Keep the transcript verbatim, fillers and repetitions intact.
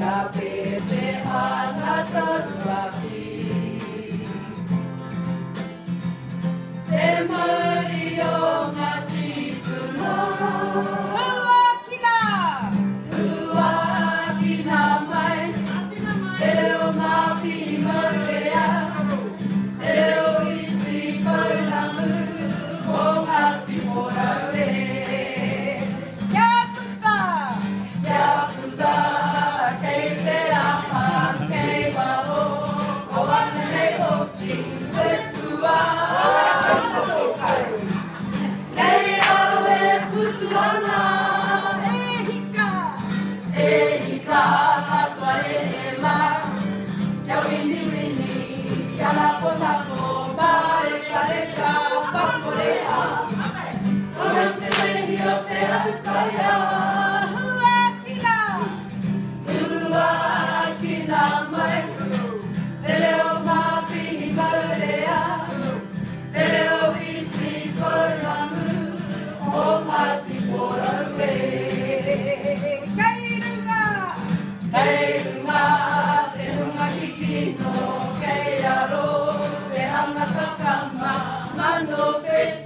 ngā pepe ana tonu aki. Te mauri o ngā tīpuna. Hua kina! Hua kina mai. Te reo ngā pihi maurea. Te reo iti kauramu o ngā tīmoraue. Kia puta! Kia puta! Kei te aha, kei waho. Ka wana nei hoki, wetua. Kei au e putuana. E hika! E hika, katoa e he ma. Kia wini wini, kia lapo lapo. Pareka reka, pakorea. Kora te rehi o te autaya. Hua kina! Hua kina mai. Te reo mā pihi maurea. Te reo iti koramu o ngā tīmoraue. Kei runga! Kei runga, te runga kikino. Kei aro, te hanga kakama, mano whete.